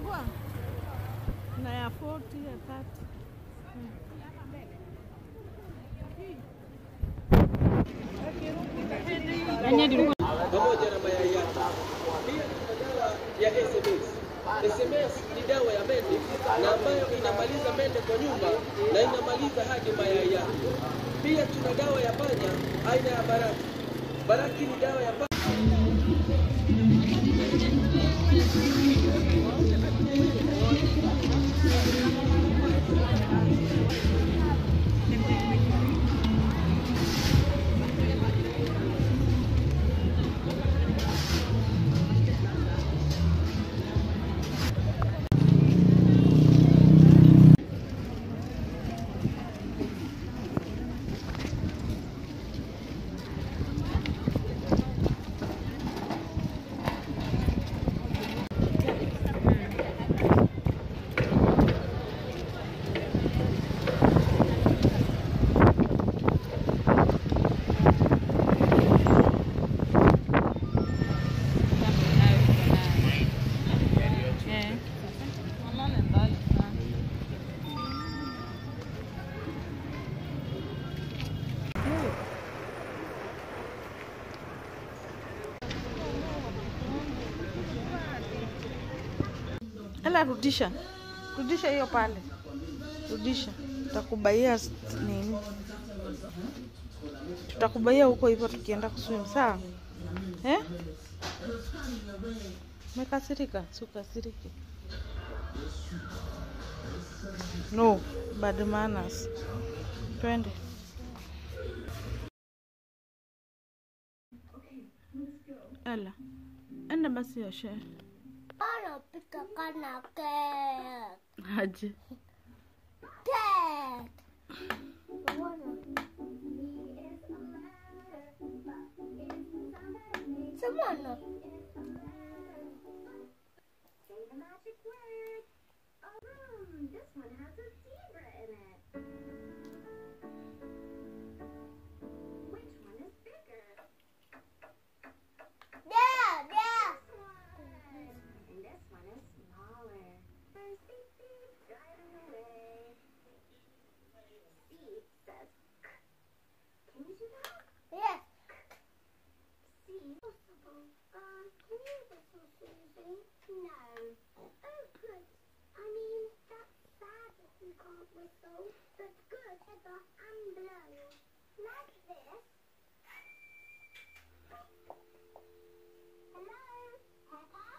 Chagua. Na ya 40 ya 30. Pamoja na mayai yake. Pia kuna dawa ya SMS. SMS ni dawa ya mende na ambayo inamaliza mende kwa nyumba na inamaliza hadi mayai yake. Pia tuna dawa ya panya aina ya baraki. Baraki ni dawa ya panya. Ela rudisha. Rudisha hiyo pale. Rudisha. Tutakubaia nini? Tutakubaia huko hivyo tukienda kuswim, sawa? Mekasirika, sukasirike. No, bad manners. Twende. Ela. Enda basi oshe. Anapika kana cake. Aje. Cake. Someone. Say the magic word. This one has a zebra in it. Which one is bigger? Yeah. And this one is smaller. There's beep beep driving away. C says K. Can you do that? Yes. C. Possible. Can you whistle, Susie? No. Oh, good. I mean, that's sad if you can't whistle, but good Heather and blow. Like this. Hello, Peppa?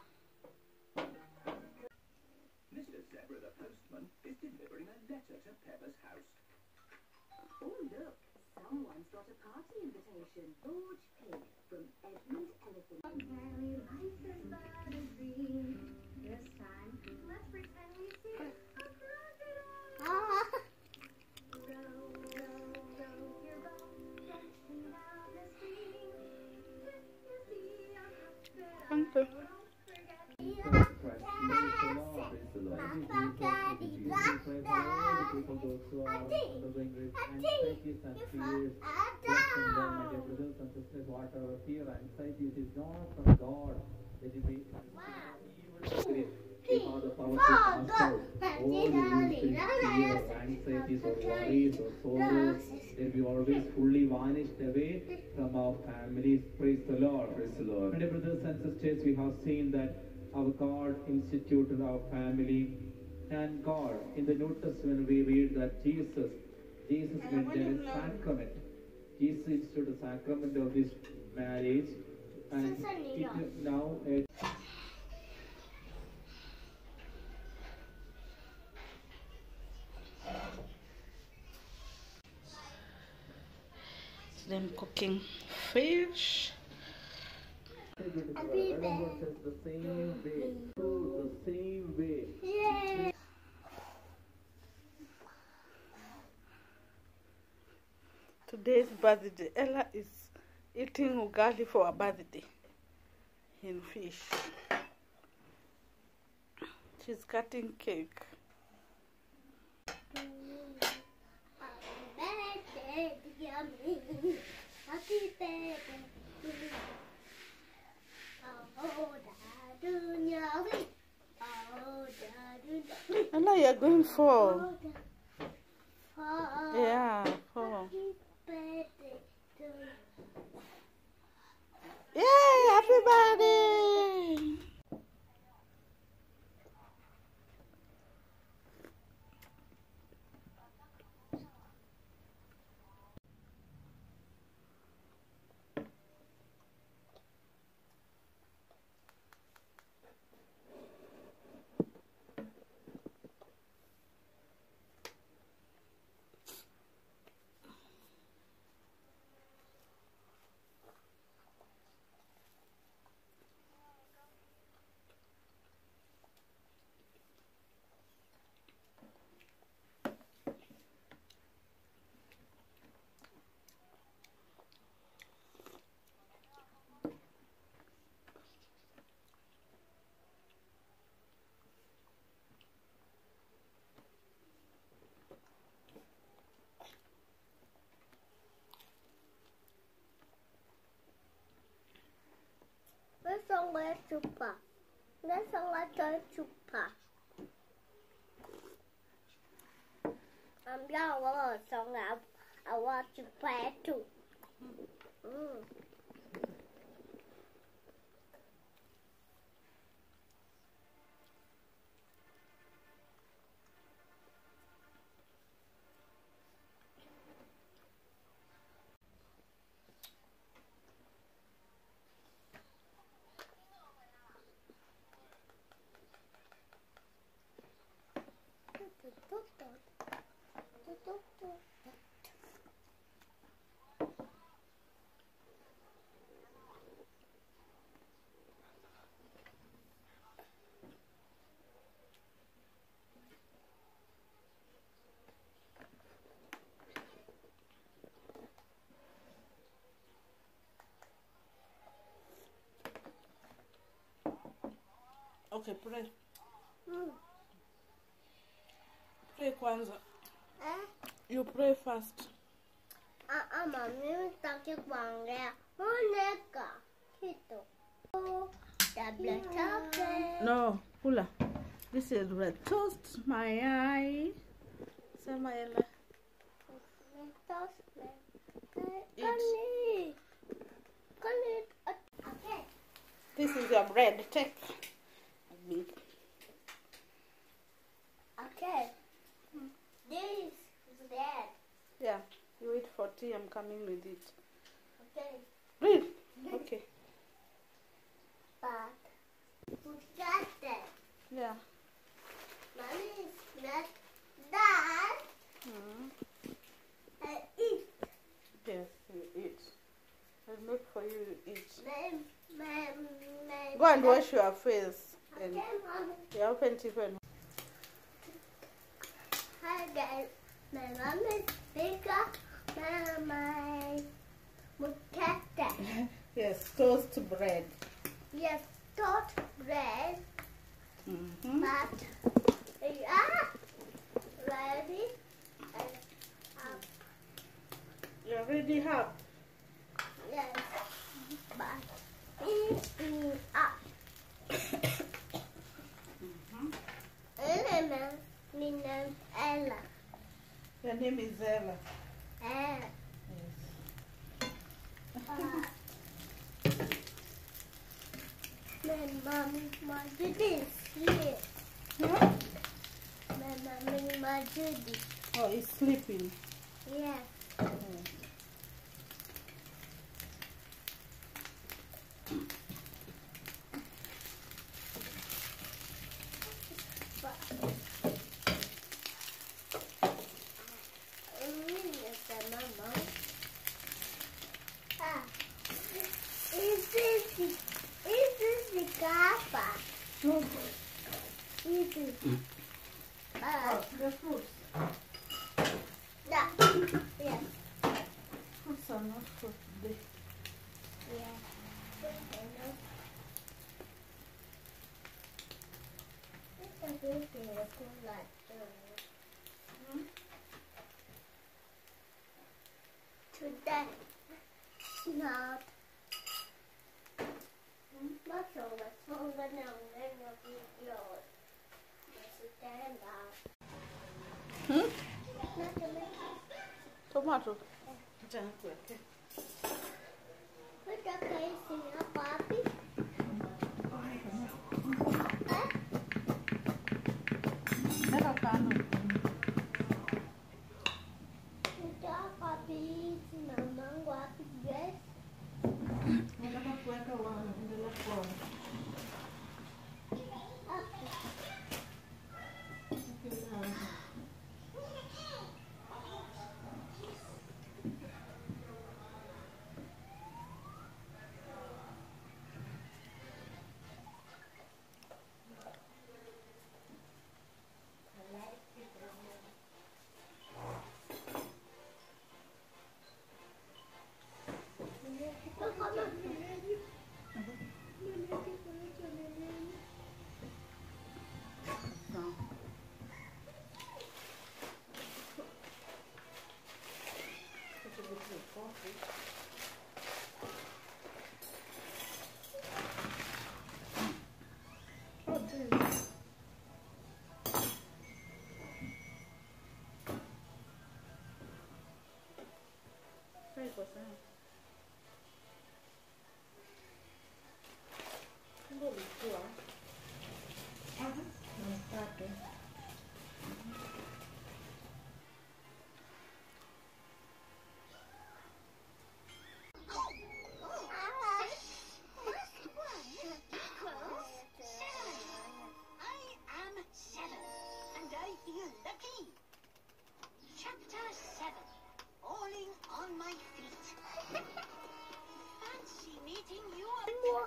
Mr. Zebra the postman is delivering a letter to Peppa's house. Oh, look. Someone's got a party invitation. George Pig from Edmund Elephant. Very life is but a dream. This time, let's pretend we see a crocodile. Row, row your boat gently down the stream. If you see a crocodile, don't forget. Whatever fear, anxiety, it is not from God. It is the the power to cast out all the illusions, fear, anxieties, or worries, or sorrows. They will be always fully vanished away from our families. Praise the Lord. Praise the Lord. And brothers and sisters, we have seen that our God instituted our family, and God, in the New Testament, we read that Jesus meant there is sacrament. Jesus instituted the sacrament of this marriage, and it now. Them cooking fish. The same way. Yeah. Today's birthday. Ella is eating ugali for her birthday in fish. She's cutting cake. Ella, you're going for. For Yeah, for. happy birthday to Yay, happy birthday! Nasonga chupa. Nasonga chupa. I'm young. I want to play too. Okay, pray. Pray kwanza. You pray first. Mami sitaki kuongea. Uneka kitu. Tabla chocolate. No, kula. This is red toast, my eye. Sema Ella. Okay. This is your bread. Take. Okay. This is that. Yeah, you wait for tea. I'm coming with it. Okay. Read. Okay. But we got that. Yeah. Mommy is not that. I eat. Yes, you eat. I'll make for you to eat. My Go and wash your face. And Okay, Mommy. you open Tiffany. Hi guys. My mom is bigger than my cat. Yes, toast bread. Yes, toast bread. But we are ready and up. You already have. Yes, but up. Ella, my name is Ella. Your name is Ella. Ella. My mom is here. Huh? My mom is Judy. Oh, he's sleeping. Yes. Is this the capa? No. Is it? Oh, the fruits. Yeah. Yes. Fruits are not for today. Yeah. Today, not. Not so much longer now than your video. Stand up. Tomato. Okay. Put the case in your puppy. Never can. Put the puppy in my mango dress. Never kuweka endelea kuona. Chapter 7. Falling on my feet. Fancy meeting you up.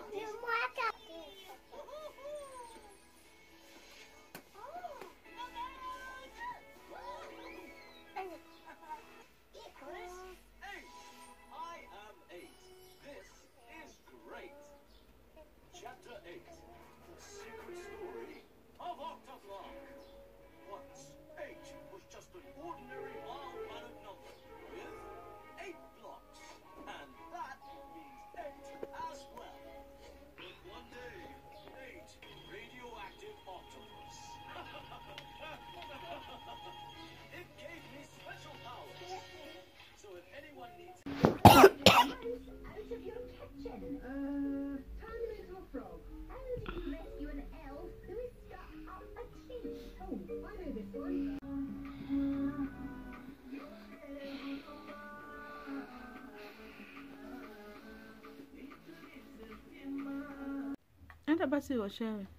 I am 8. This is great. Chapter 8. The secret story of Octoflock. Once, 8 was just an ordinary wild planet number with 8 blocks. And that means 8 as well. But one day, 8 radioactive octopus. It gave me special powers. So if anyone needs Out of your kitchen. Turn him into a frog. How do you rescue an elf who is stuck up a tree? Oh, I know this one. Enda basi oshewe.